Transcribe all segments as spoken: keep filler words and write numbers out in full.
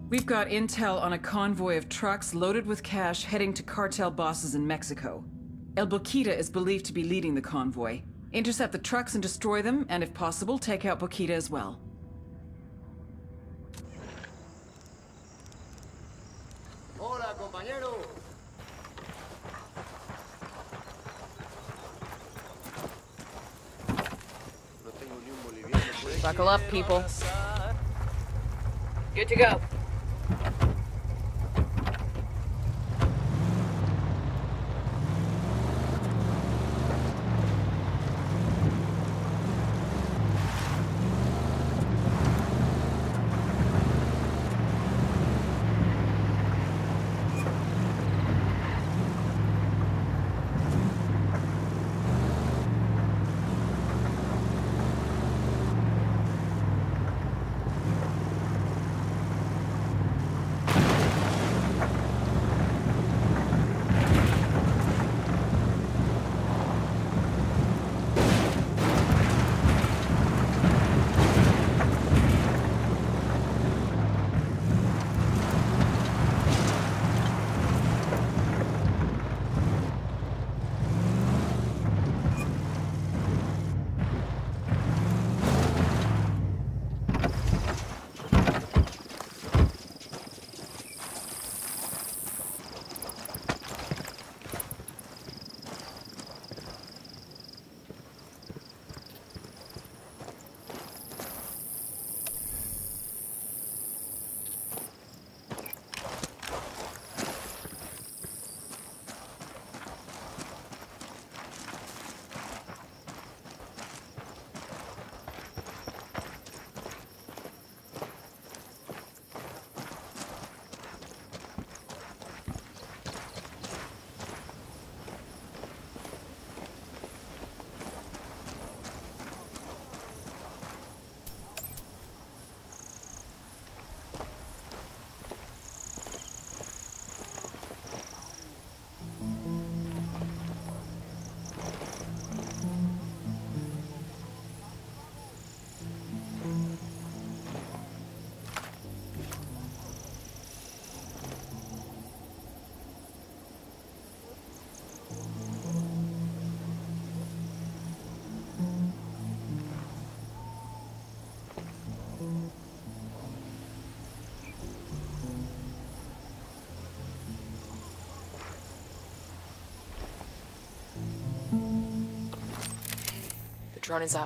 We've got intel on a convoy of trucks loaded with cash heading to cartel bosses in Mexico. El Boquita is believed to be leading the convoy. Intercept the trucks and destroy them, and if possible, take out Boquita as well. Hola, compañero. Buckle up, people. Good to go. The drone is up.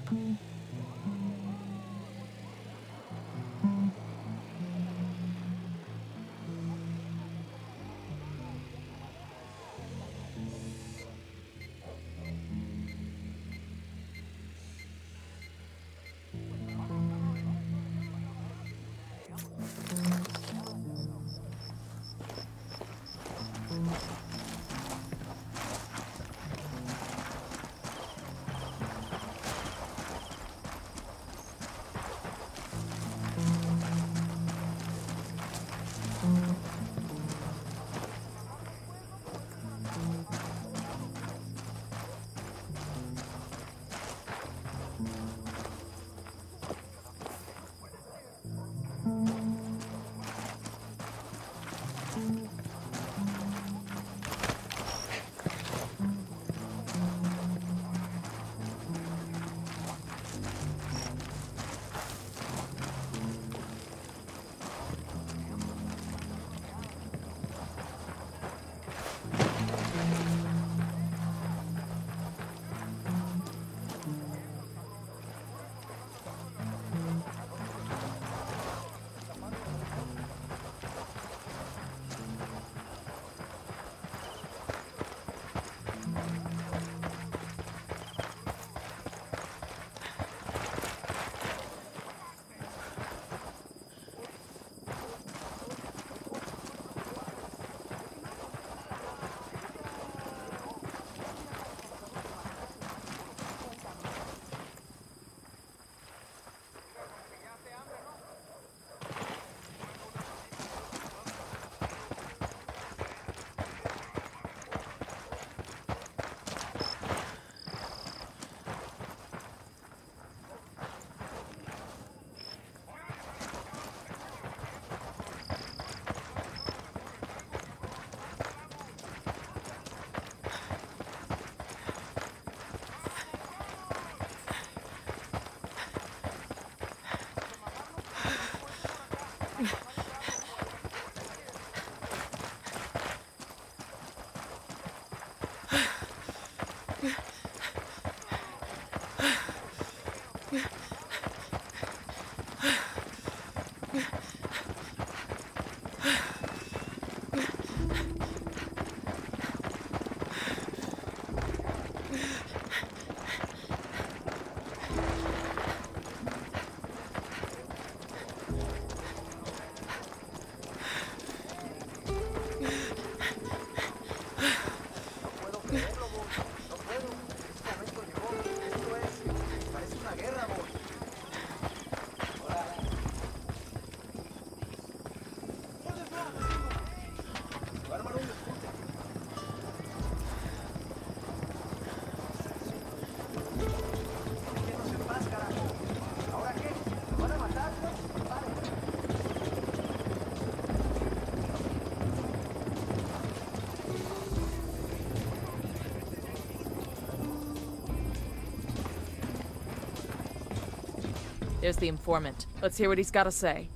There's the informant. Let's hear what he's got to say.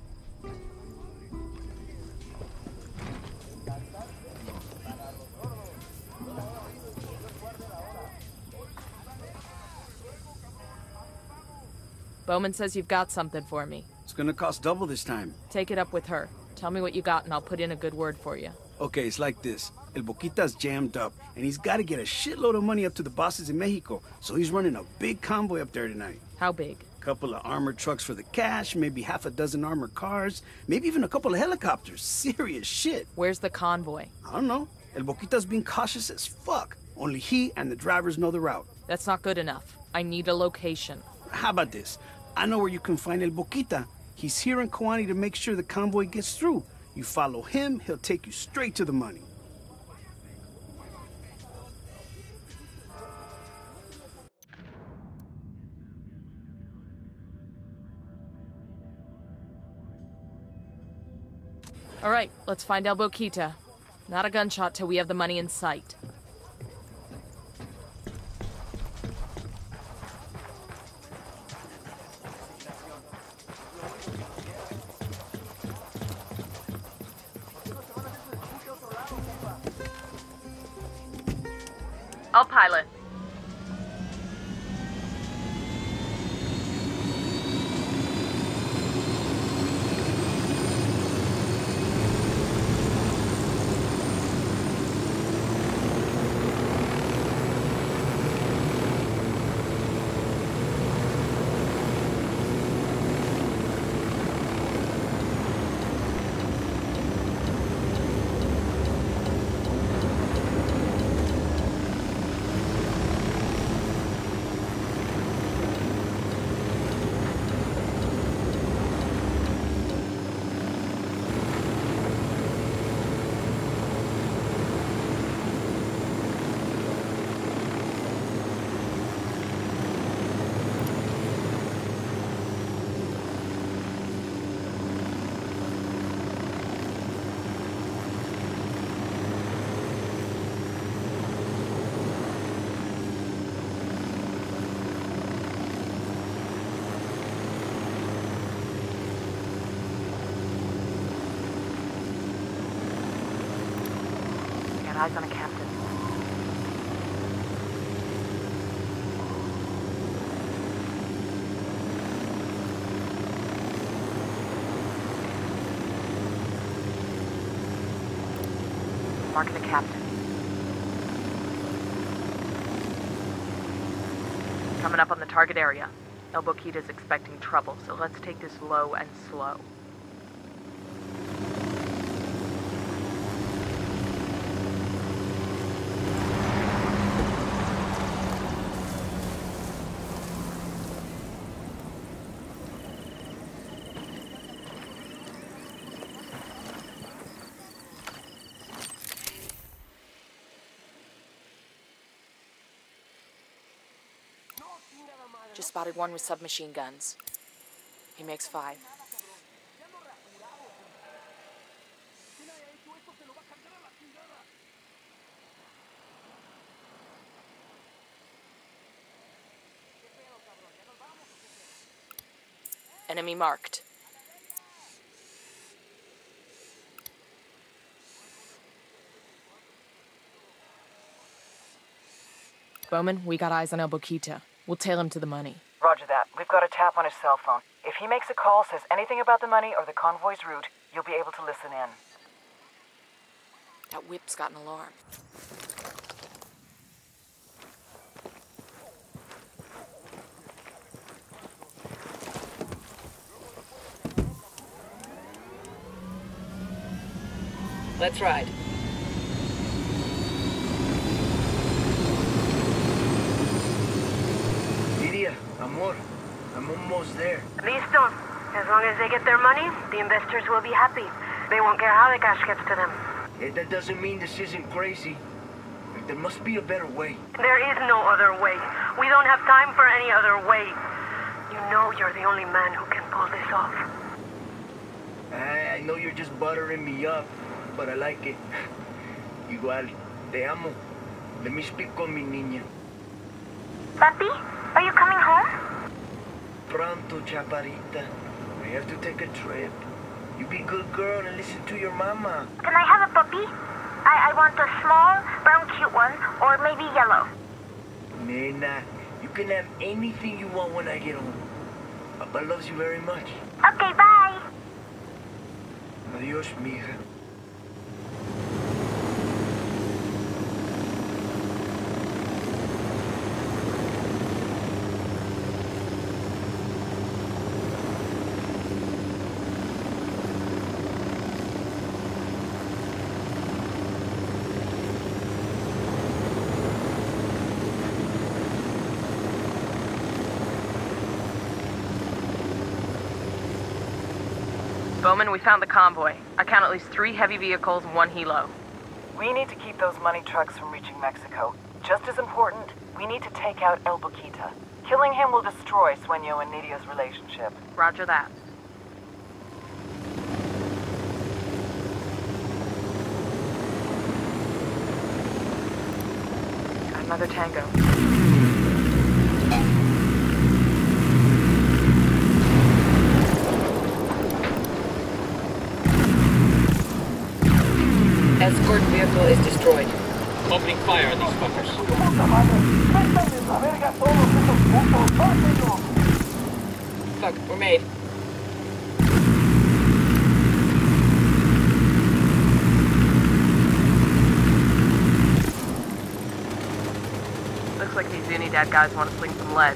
Bowman says you've got something for me. It's gonna cost double this time. Take it up with her. Tell me what you got and I'll put in a good word for you. Okay, it's like this. El Boquita's jammed up, and he's gotta get a shitload of money up to the bosses in Mexico, so he's running a big convoy up there tonight. How big? Couple of armored trucks for the cash, maybe half a dozen armored cars, maybe even a couple of helicopters. Serious shit. Where's the convoy? I don't know. El Boquita's being cautious as fuck. Only he and the drivers know the route. That's not good enough. I need a location. How about this? I know where you can find El Boquita. He's here in Koani to make sure the convoy gets through. You follow him, he'll take you straight to the money. All right, let's find El Boquita. Not a gunshot till we have the money in sight. I'll pilot. Eyes on a captain. Marking the captain. Coming up on the target area. El Boquita's expecting trouble, so let's take this low and slow. Just spotted one with submachine guns. He makes five. Enemy marked. Bowman, we got eyes on El Boquita. We'll tail him to the money. Roger that. We've got a tap on his cell phone. If he makes a call, says anything about the money or the convoy's route, you'll be able to listen in. That whip's got an alarm. Let's ride. Amor, I'm almost there. Listo. As long as they get their money, the investors will be happy. They won't care how the cash gets to them. Yeah, that doesn't mean this isn't crazy. There must be a better way. There is no other way. We don't have time for any other way. You know you're the only man who can pull this off. I, I know you're just buttering me up, but I like it. Igual, te amo. Let me speak con mi niña. Papi, are you coming home? pronto, chaparrita. I have to take a trip. You be good girl and listen to your mama. Can I have a puppy? I, I want a small, brown, cute one, or maybe yellow. Nena, you can have anything you want when I get home. Papa loves you very much. Okay, bye. Adios, mija. Bowman, we found the convoy. I count at least three heavy vehicles and one helo. We need to keep those money trucks from reaching Mexico. Just as important, we need to take out El Boquita. Killing him will destroy Sueño and Nidio's relationship. Roger that. Got another Tango. Escort vehicle is destroyed. Opening fire on these fuckers. Fuck, we're made. Looks like these Unidad guys want to sling some lead.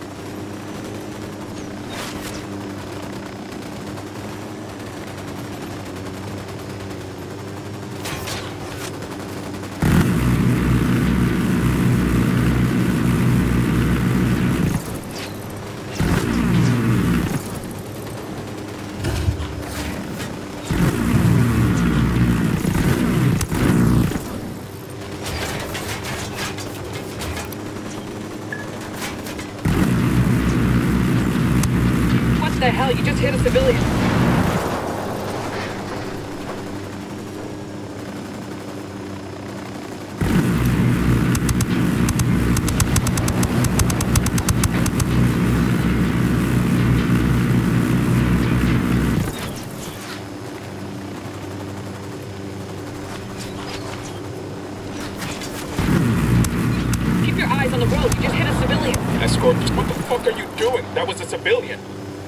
What the hell? You just hit a civilian. Keep your eyes on the road. You just hit a civilian. Escort, what the fuck are you doing? That was a civilian.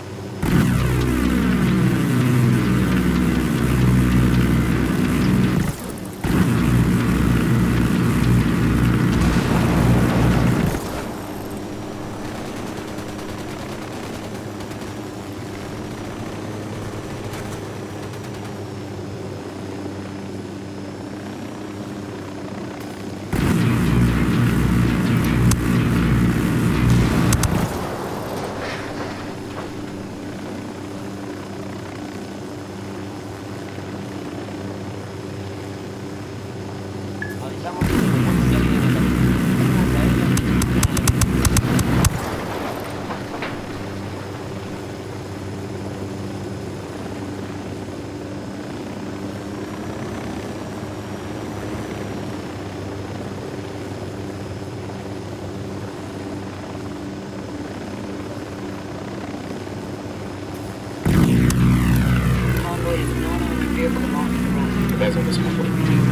That's on this convoy.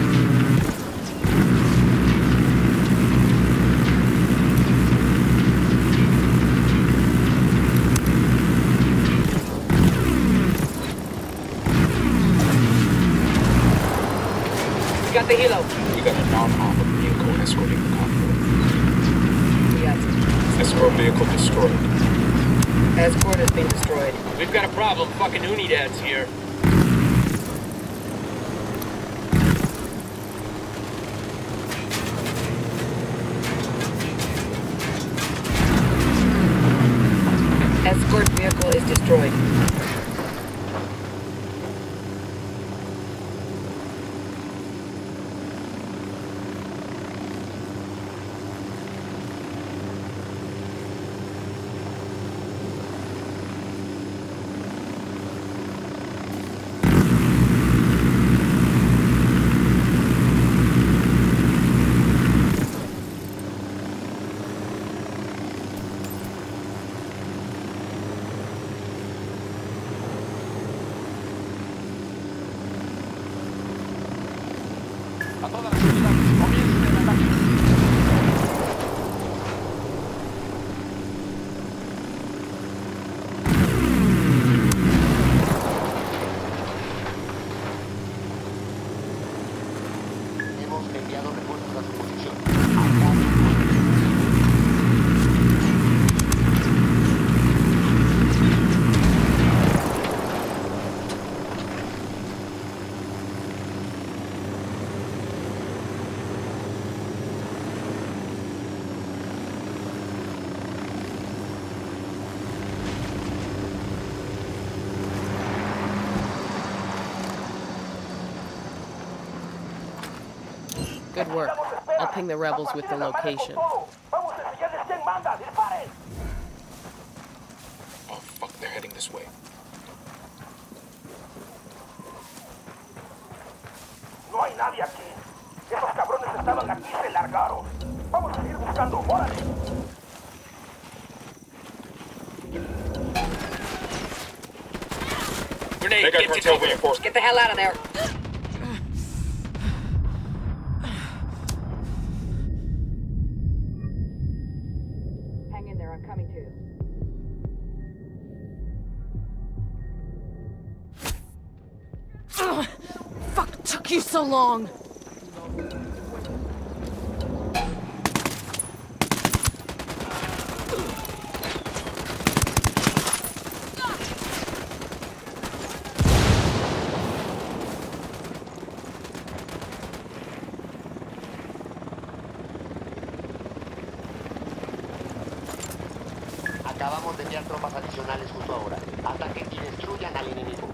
We got the helo. We got a non-armored vehicle escorting the convoy. Yes. Escort vehicle destroyed. Escort has been destroyed. We've got a problem. Fucking Unidad's here. Escort vehicle is destroyed. Good work. I'll ping the rebels with the location. Oh fuck, they're heading this way. No hay nadie aquí. Esos cabrones estaban aquí y se largaron. Vamos a seguir buscando. ¡Órale! Grenade, get to cover. Get the hell out of there. Hang in there, I'm coming to you. Ugh, fuck, it took you so long. Acabamos de enviar tropas adicionales justo ahora. Ataquen y destruyan al enemigo.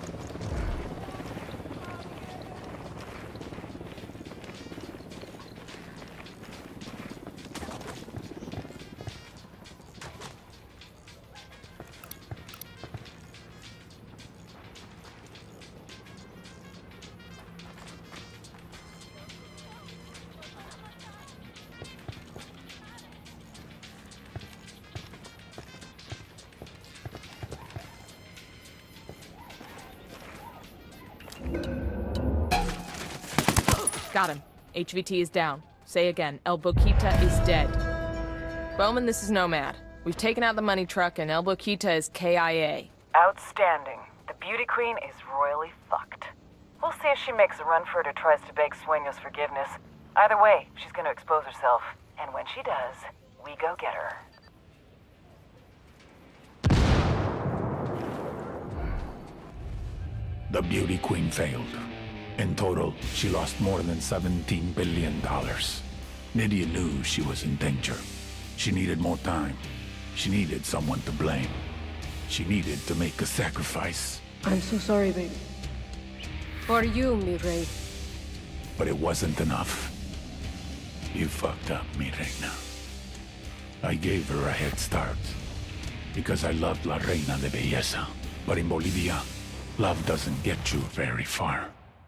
Got him. H V T is down. Say again, El Boquita is dead. Bowman, this is Nomad. We've taken out the money truck and El Boquita is K I A. Outstanding. The Beauty Queen is royally fucked. We'll see if she makes a run for it or tries to beg Sueño's forgiveness. Either way, she's gonna expose herself. And when she does, we go get her. The Beauty Queen failed. In total, she lost more than seventeen billion dollars. Nydia knew she was in danger. She needed more time. She needed someone to blame. She needed to make a sacrifice. I'm so sorry, baby. For you, mi rey. But it wasn't enough. You fucked up, mi reina. I gave her a head start. Because I loved La Reina de Belleza. But in Bolivia, love doesn't get you very far.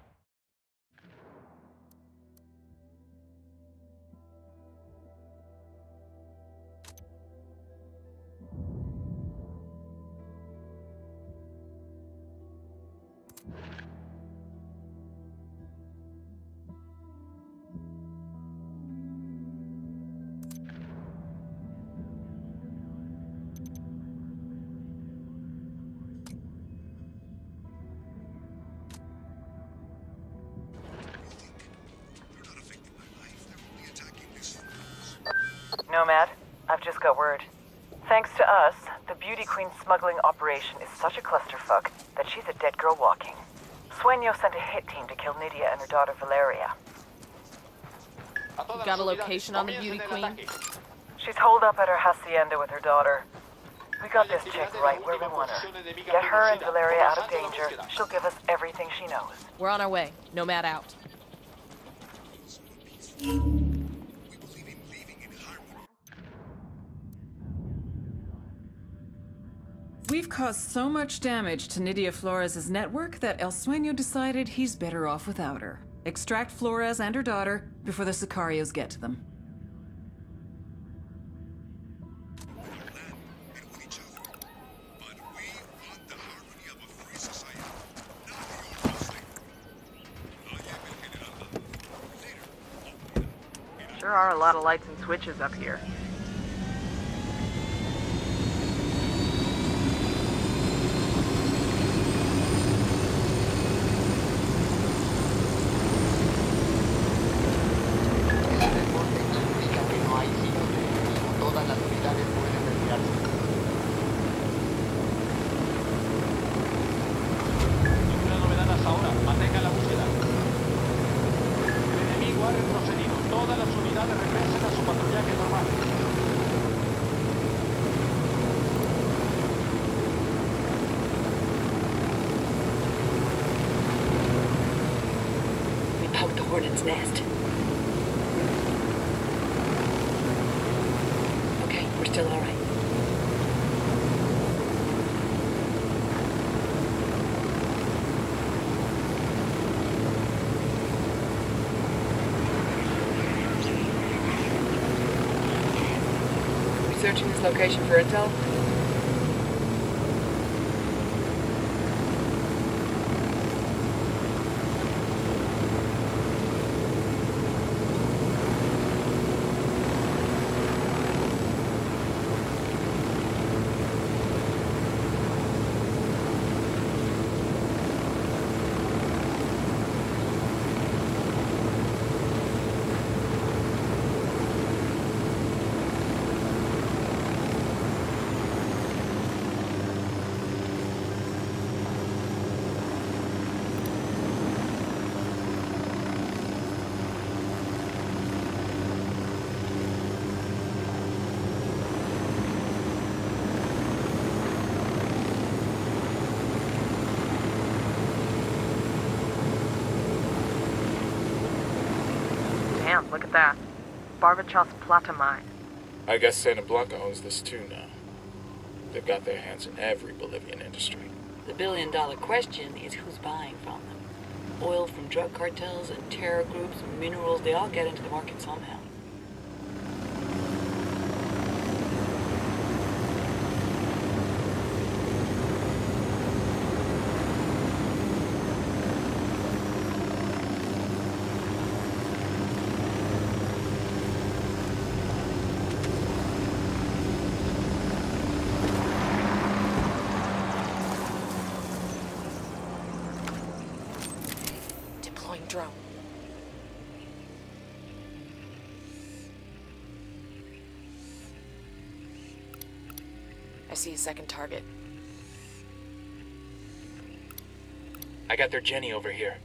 Nomad, I've just got word. Thanks to us, the Beauty Queen smuggling operation is such a clusterfuck that she's a dead girl walking. Sueño sent a hit team to kill Nydia and her daughter Valeria. You got a location on the Beauty Queen? She's holed up at her hacienda with her daughter. We got this chick right where we want her. Get her and Valeria out of danger. She'll give us everything she knows. We're on our way. Nomad out. We've caused so much damage to Nydia Flores' network that El Sueño decided he's better off without her. Extract Flores and her daughter before the Sicarios get to them. Sure are a lot of lights and switches up here. Hornet's nest. Okay, we're still all right. Researching this location for intel? Damn, look at that. Barvachal's Plata mine. I guess Santa Blanca owns this too now. They've got their hands in every Bolivian industry. The billion dollar question is who's buying from them. Oil from drug cartels and terror groups, minerals, they all get into the market somehow. Drone. I see a second target. I got their Jenny over here.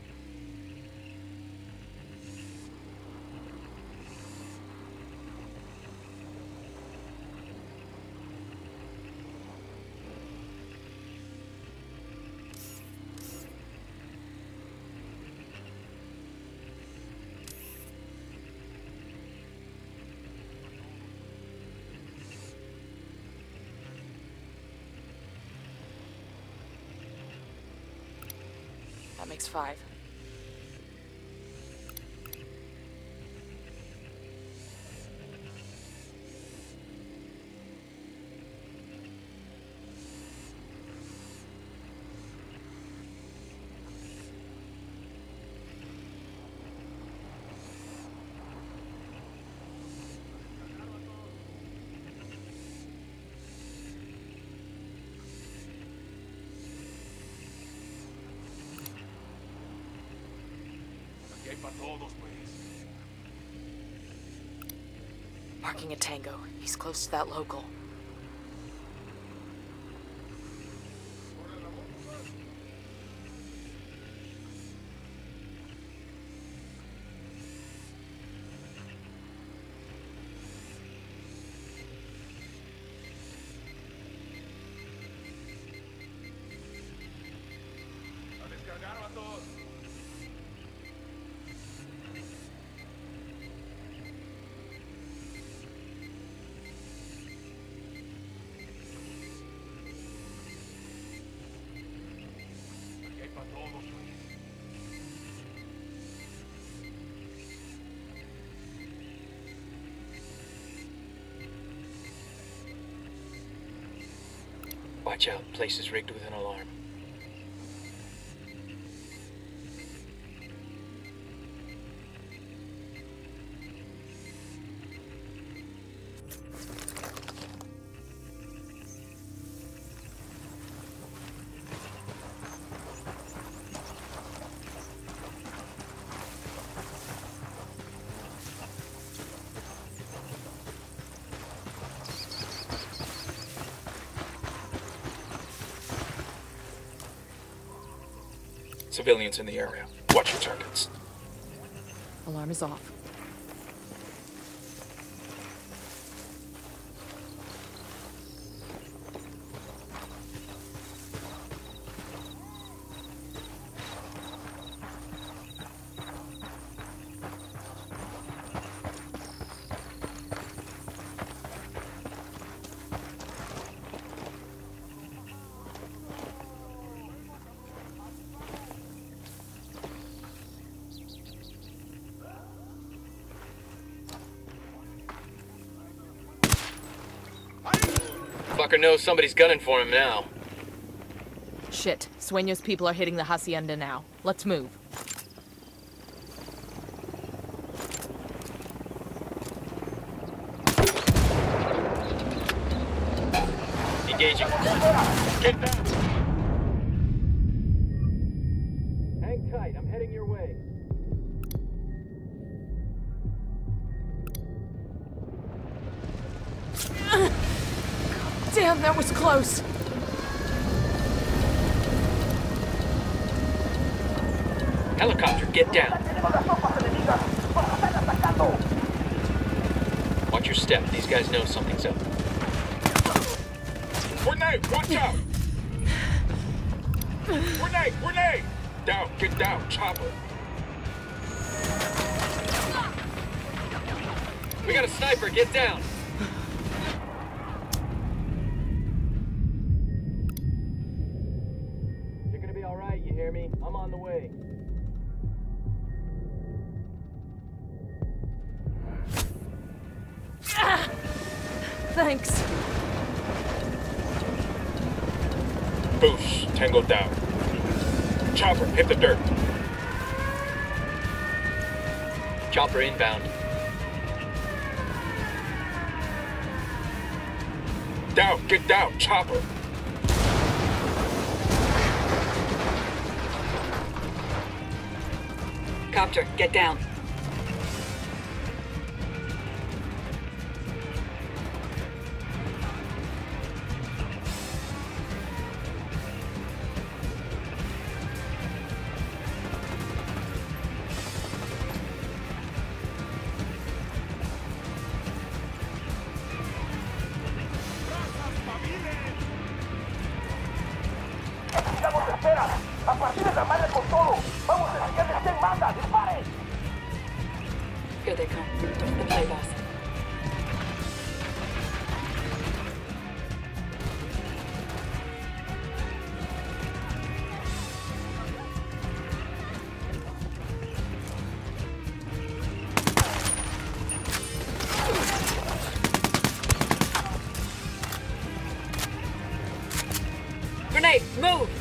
That makes five. Marking a Tango. He's close to that local. Watch out, place is rigged with an alarm. Civilians in the area. Watch your targets. Alarm is off. Fucker knows somebody's gunning for him now. Shit. Sueños people are hitting the hacienda now. Let's move. Engaging. Get down! Hang tight, I'm heading your way. Damn, that was close. Helicopter, get down. Watch your step. These guys know something's up. Grenade! Watch out! Grenade! Grenade! Down! Get down! Chopper! We got a sniper, get down! You're gonna be alright, you hear me? I'm on the way. Ah! Thanks. Boost. Tango down. Chopper, hit the dirt. Chopper inbound. Down, get down, chopper. Copter, get down. Here they come. The play boss. Grenade, move!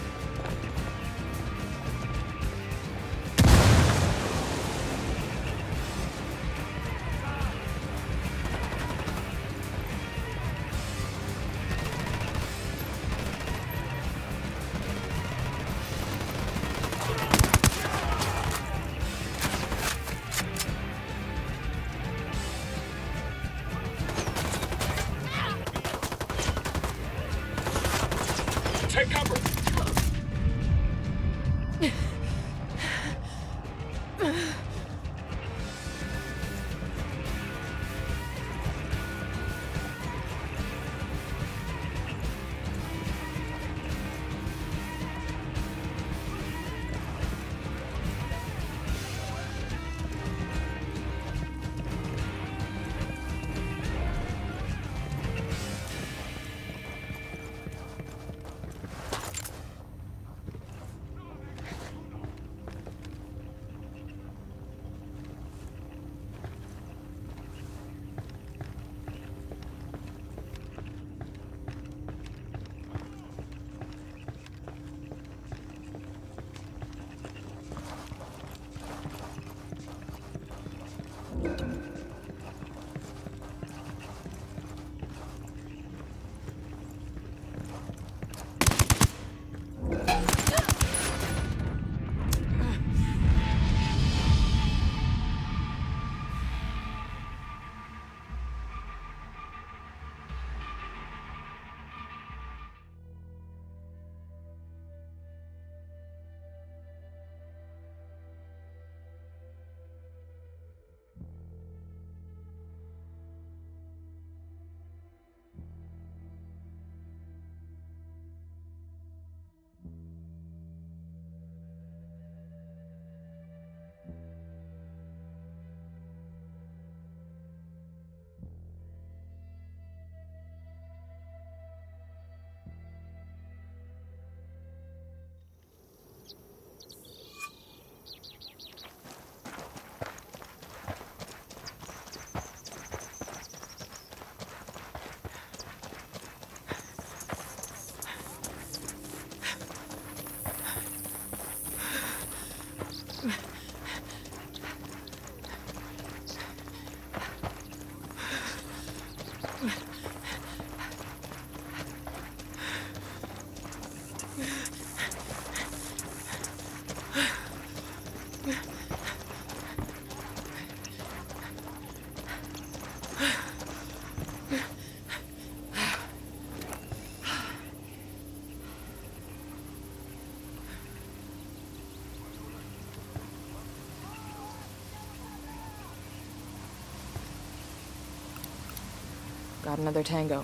Got another tango.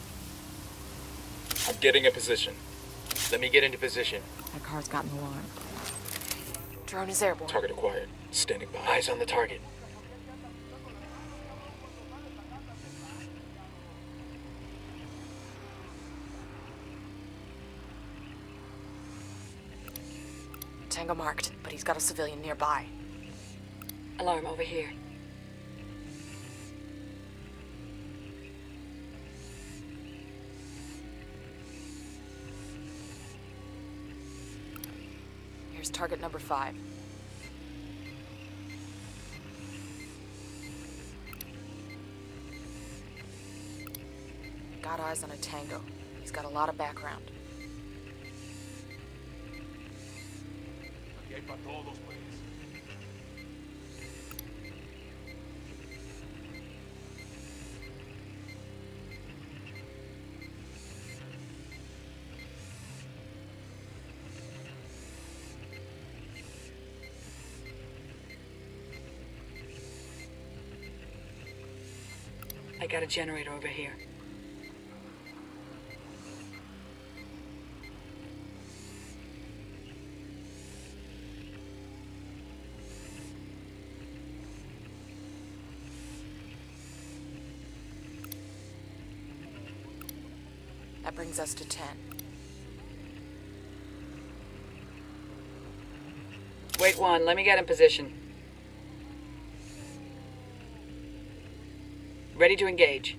I'm getting a position. Let me get into position. That car's got an alarm. Drone is airborne. Target acquired. Standing by. Eyes on the target. Tango marked, but he's got a civilian nearby. Alarm over here. Here's target number five. Got eyes on a tango. He's got a lot of background. I got a generator over here. That brings us to ten. Wait one, let me get in position. Ready to engage.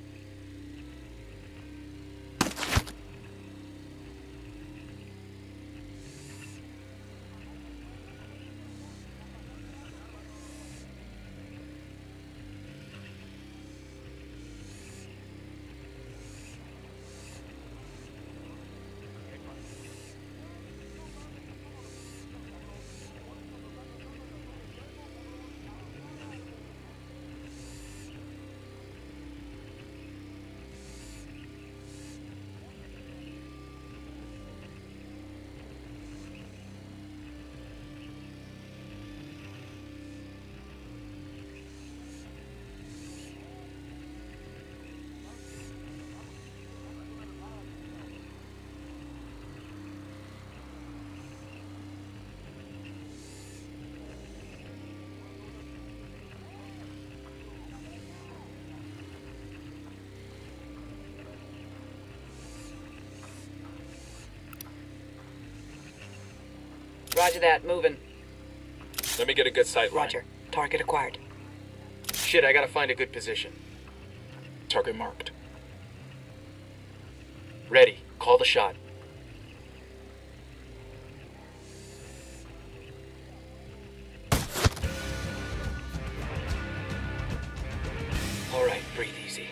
Roger that, moving. Let me get a good sight line. Roger. Target acquired. Shit, I gotta find a good position. Target marked. Ready. Call the shot. All right, breathe easy.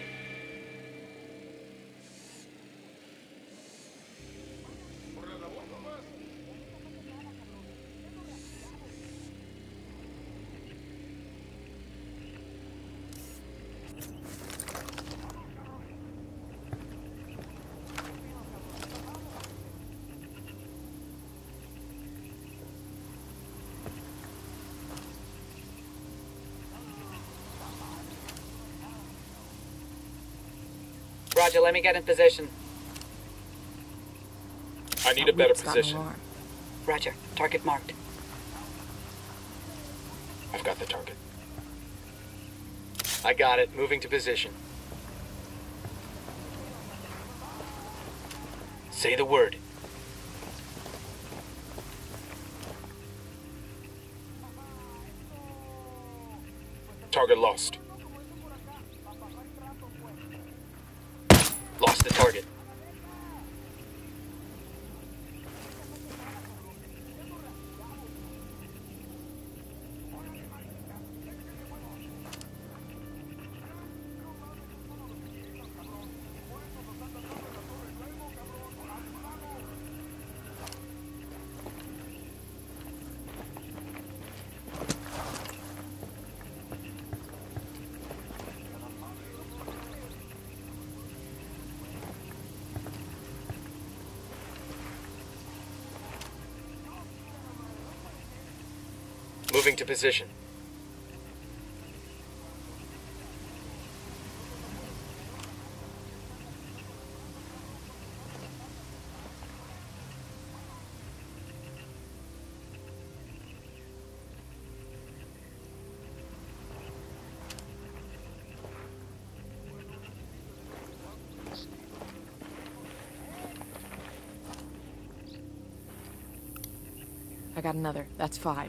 Roger, let me get in position. I need a better position. Roger. Target marked. I've got the target. I got it. Moving to position. Say the word. Target lost. Lost the target. Moving to position. I got another. That's five.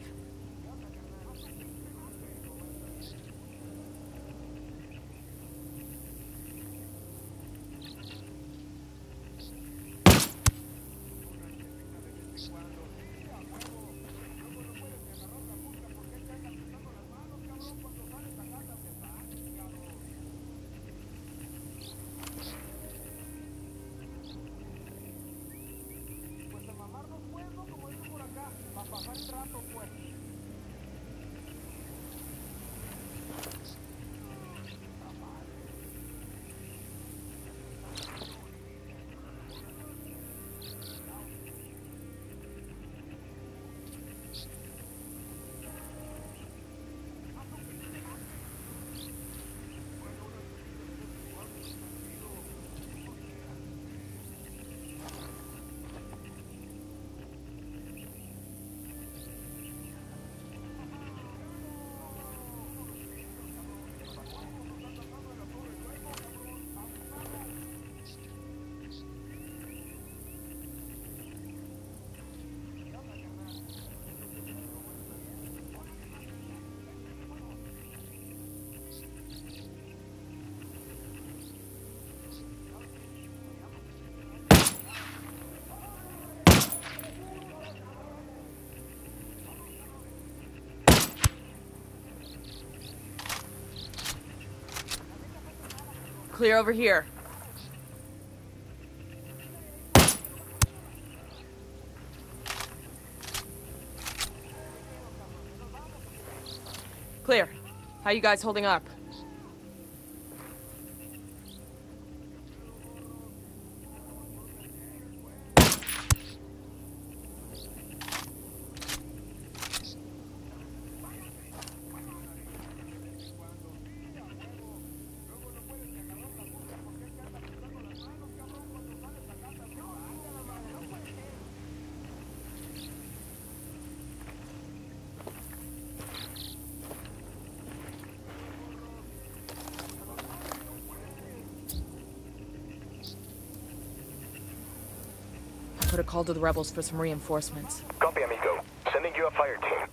Clear over here. Clear. How you guys holding up? Put a call to the rebels for some reinforcements. Copy, amigo. Sending you a fire team.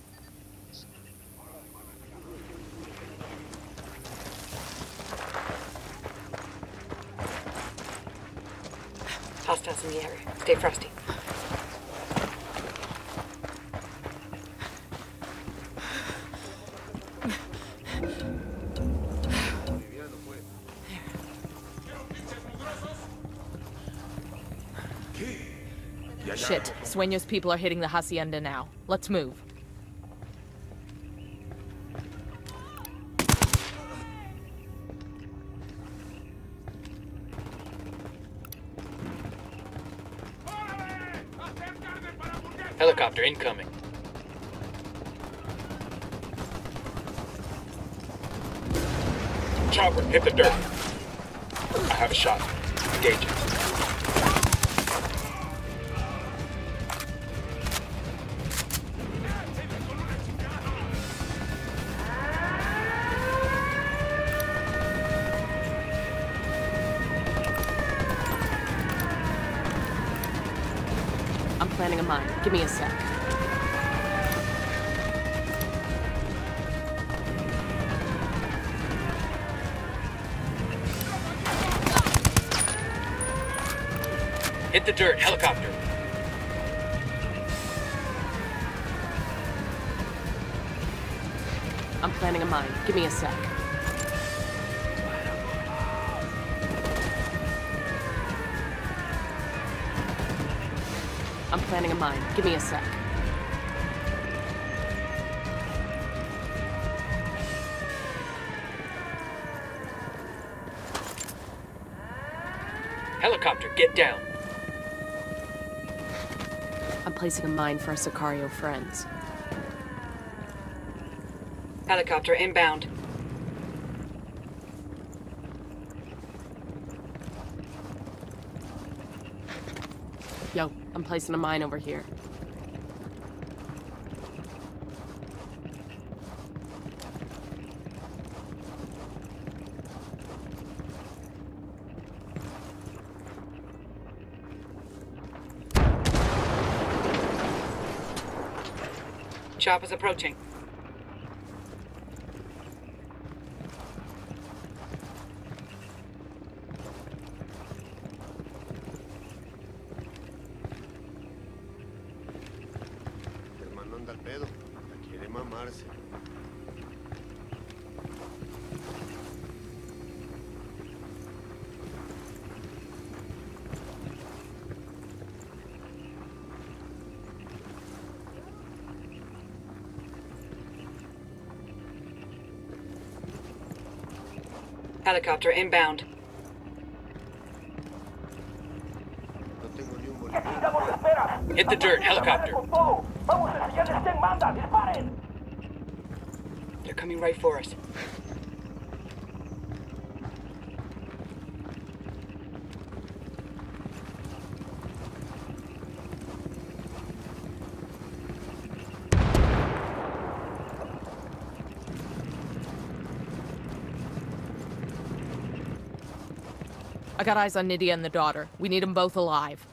Hostiles in the area. Stay frosty. Shit. Sueños people are hitting the hacienda now. Let's move. Helicopter incoming. Chopper, hit the dirt. I have a shot. Engage it. I'm planning a mine. Give me a sec. Hit the dirt, helicopter. I'm planning a mine. Give me a sec. I'm planning a mine. Give me a sec. Helicopter, get down. I'm placing a mine for our Sicario friends. Helicopter inbound. Yo, I'm placing a mine over here. Chopper's approaching. Hermano anda al pedo. Quiere mamarse. Helicopter inbound. Hit the dirt, helicopter. They're coming right for us. I got eyes on Nydia and the daughter. We need them both alive.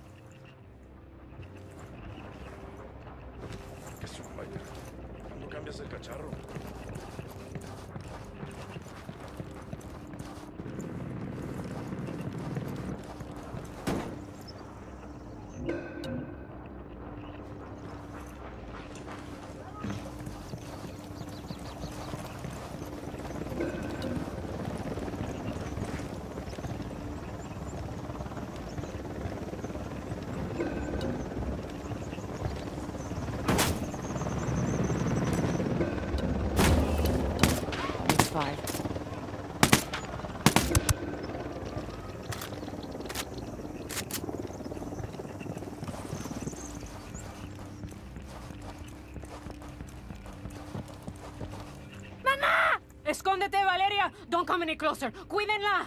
¡Escóndete, Valeria! Don't come any closer. ¡Cuídenla!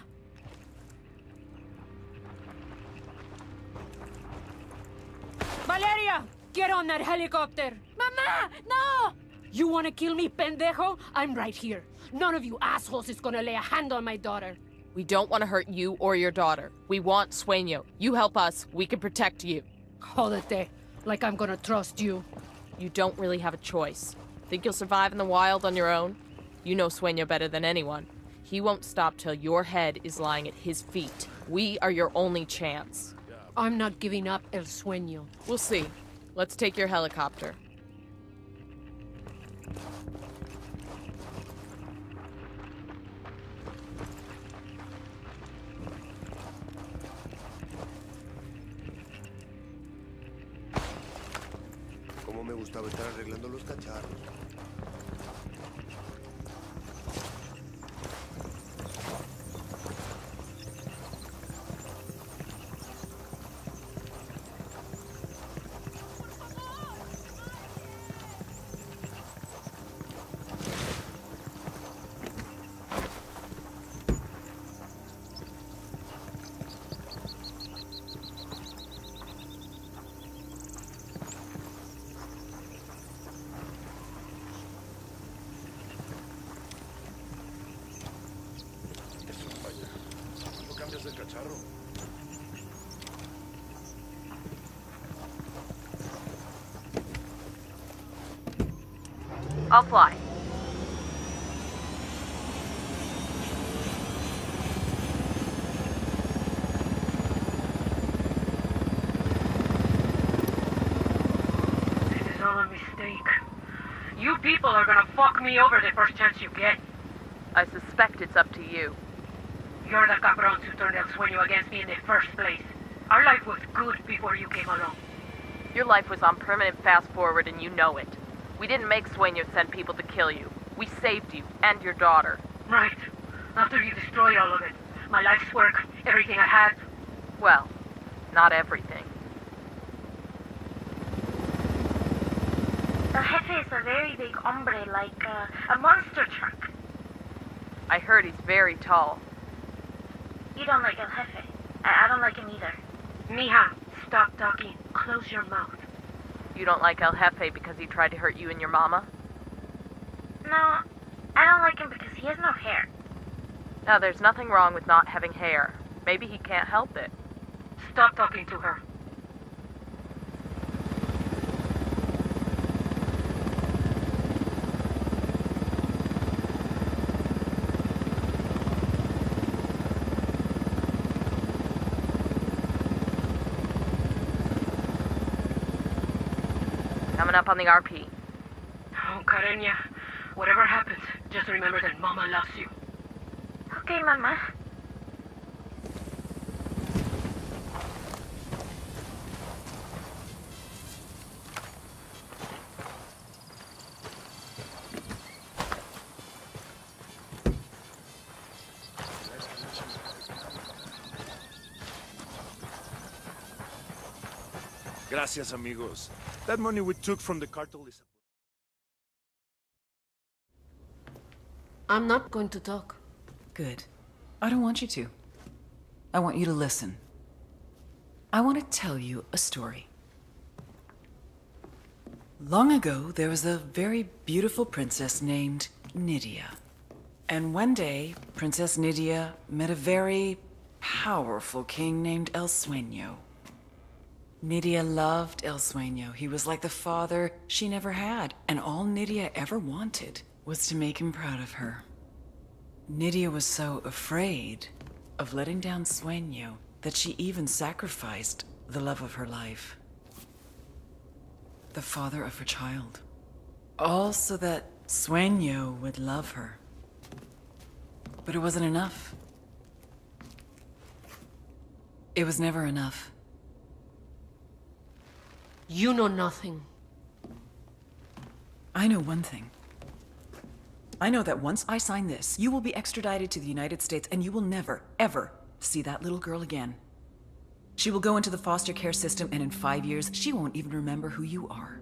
Valeria! Get on that helicopter! Mama! No! You wanna kill me, pendejo? I'm right here. None of you assholes is gonna lay a hand on my daughter. We don't want to hurt you or your daughter. We want Sueño. You help us, we can protect you. Jódete. Like I'm gonna trust you. You don't really have a choice. Think you'll survive in the wild on your own? You know Sueño better than anyone. He won't stop till your head is lying at his feet. We are your only chance. I'm not giving up El Sueño. We'll see. Let's take your helicopter. Cómo me gustaba estar arreglando los cacharros. I'll fly. This is all a mistake. You people are gonna fuck me over the first chance you get. I suspect it's up to you. You're the cabrons who turned El Sueño against me in the first place. Our life was good before you came along. Your life was on permanent fast forward and you know it. We didn't make Sueño send people to kill you. We saved you, and your daughter. Right. After you destroyed all of it. My life's work, everything I had. Well, not everything. El Jefe is a very big hombre, like uh, a monster truck. I heard he's very tall. You don't like El Jefe. I, I don't like him either. Mija, stop talking. Close your mouth. You don't like El Jefe because he tried to hurt you and your mama? No, I don't like him because he has no hair. Now, there's nothing wrong with not having hair. Maybe he can't help it. Stop talking to her. Coming up on the R P. Oh, Carenya, whatever happens, just remember that Mama loves you. Okay, Mama. Gracias, amigos. That money we took from the cartel is... I'm not going to talk. Good. I don't want you to. I want you to listen. I want to tell you a story. Long ago, there was a very beautiful princess named Nydia. And one day, Princess Nydia met a very powerful king named El Sueño. Nydia loved El Sueño. He was like the father she never had, and all Nydia ever wanted was to make him proud of her. Nydia was so afraid of letting down Sueño that she even sacrificed the love of her life. The father of her child. All so that Sueño would love her. But it wasn't enough. It was never enough. You know nothing. I know one thing. I know that once I sign this, you will be extradited to the United States and you will never, ever see that little girl again. She will go into the foster care system and in five years, she won't even remember who you are.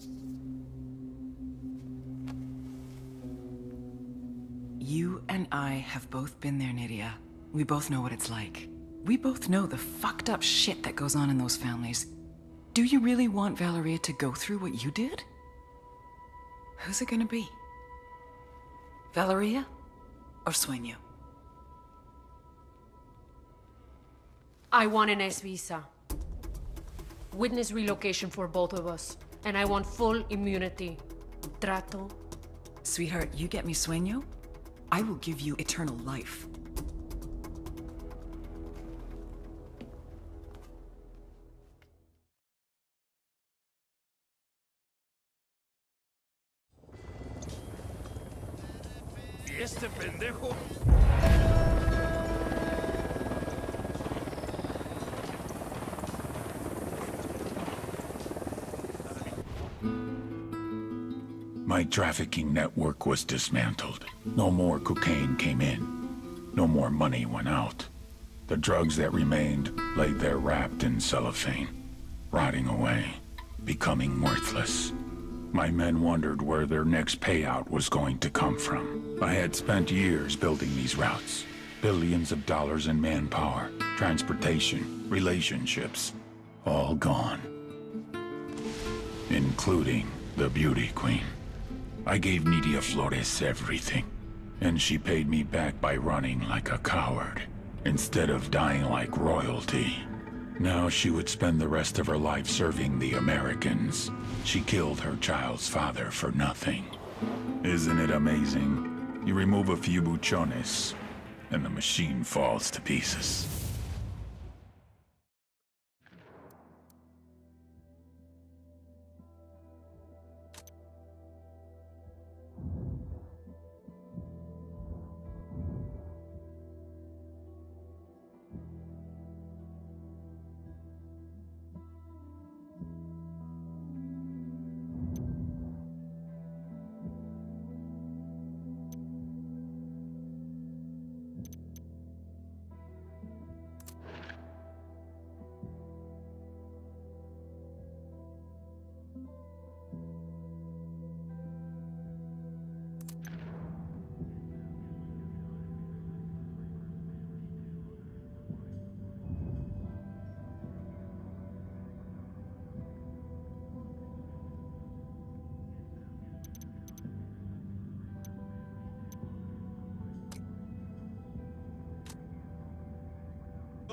You and I have both been there, Nydia. We both know what it's like. We both know the fucked up shit that goes on in those families. Do you really want Valeria to go through what you did? Who's it gonna be? Valeria or Sueño? I want an S visa. Witness relocation for both of us. And I want full immunity. Trato. Sweetheart, you get me Sueño, I will give you eternal life. Este pendejo. My trafficking network was dismantled. No more cocaine came in. No more money went out. The drugs that remained lay there wrapped in cellophane, rotting away, becoming worthless. My men wondered where their next payout was going to come from. I had spent years building these routes. Billions of dollars in manpower, transportation, relationships, all gone. Including the beauty queen. I gave Nydia Flores everything, and she paid me back by running like a coward, instead of dying like royalty. Now she would spend the rest of her life serving the Americans. She killed her child's father for nothing. Isn't it amazing? You remove a few buchones, and the machine falls to pieces.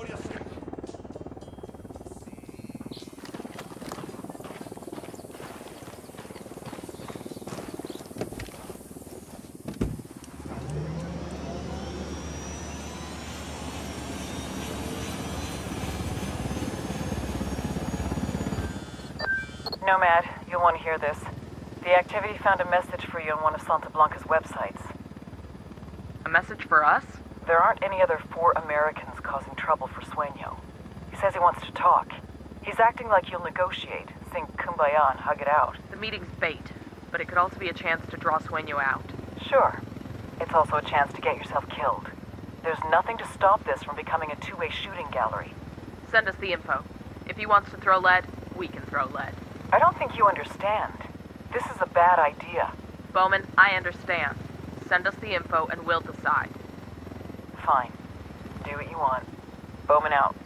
Nomad, you'll want to hear this. The activity found a message for you on one of Santa Blanca's websites. A message for us? There aren't any other four Americans causing trouble for Sueño. He says he wants to talk. He's acting like he'll negotiate, sing Kumbaya and hug it out. The meeting's bait, but it could also be a chance to draw Sueño out. Sure. It's also a chance to get yourself killed. There's nothing to stop this from becoming a two-way shooting gallery. Send us the info. If he wants to throw lead, we can throw lead. I don't think you understand. This is a bad idea. Bowman, I understand. Send us the info and we'll decide. Fine. Do what you want. Bowman out.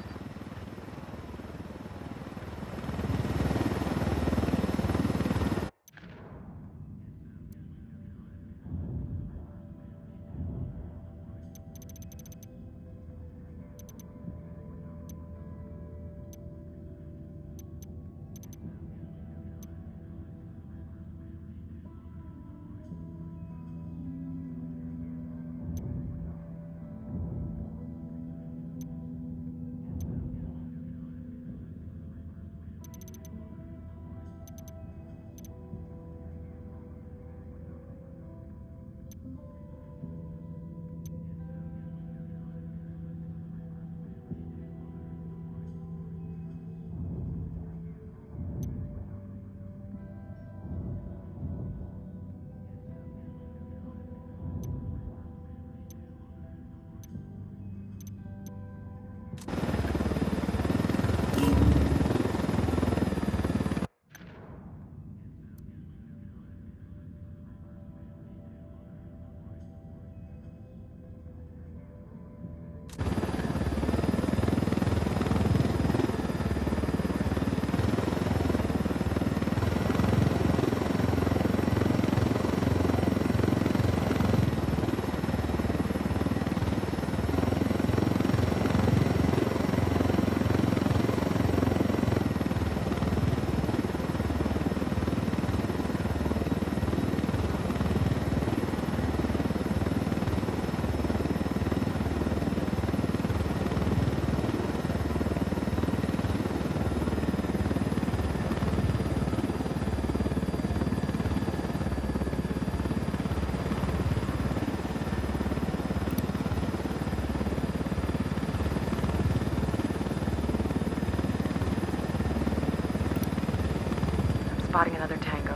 Spotting another tango.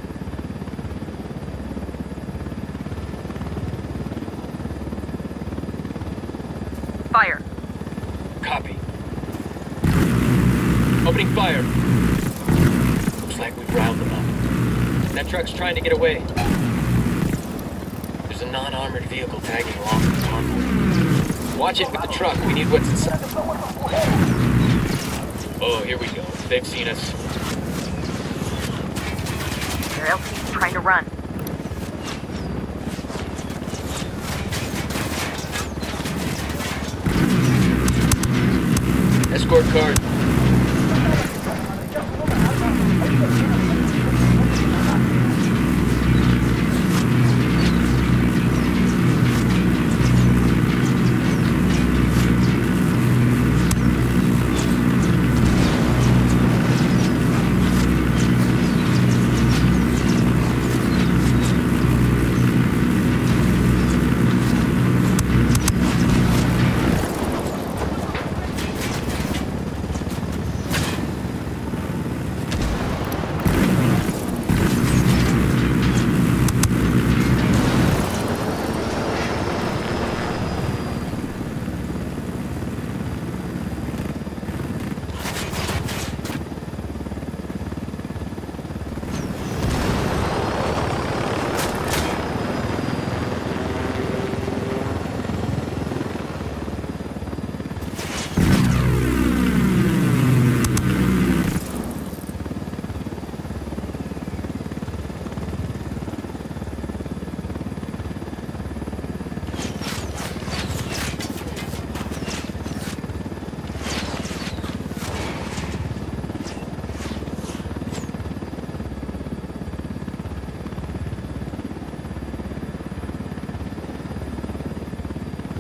Fire. Copy. Opening fire. Looks like we've riled them up. That truck's trying to get away. There's a non-armored vehicle tagging along with the convoy. Watch it with the truck. We need what's inside. Oh, here we go. They've seen us. Their L C's trying to run. Escort card.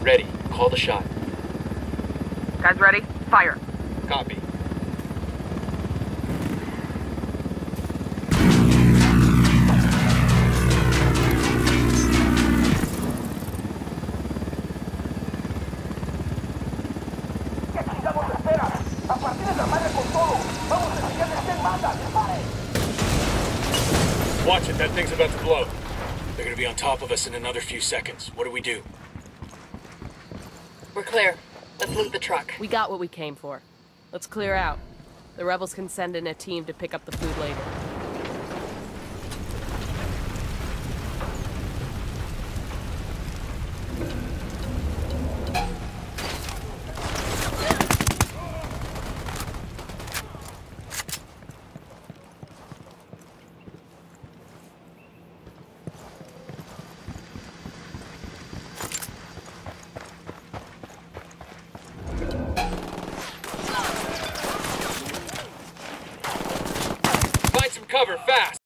Ready. Call the shot. Guys ready? Fire. Copy. Watch it, that thing's about to blow. They're gonna be on top of us in another few seconds. What do we do? We're clear. Let's loot the truck. We got what we came for. Let's clear out. The rebels can send in a team to pick up the food later.